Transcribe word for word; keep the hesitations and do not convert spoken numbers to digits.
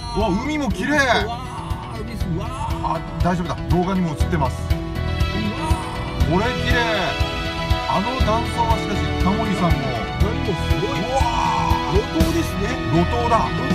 うわ、海も綺麗。 うわー海すうわーあ、大丈夫だ、動画にも映ってます。これ綺麗。あの断層はしかしタモリさんも。 何もすごい。 うわ路頭ですね。 ー、路頭だ。